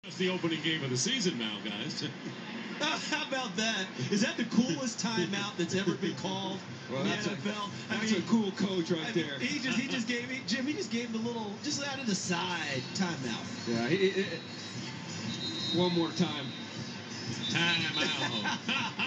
That's the opening game of the season now, guys. How about that? Is that the coolest timeout that's ever been called in the NFL? That's a cool coach right there. He just gave me, Jim. He just gave the little, just out of the side timeout. Yeah. One more time. Time out.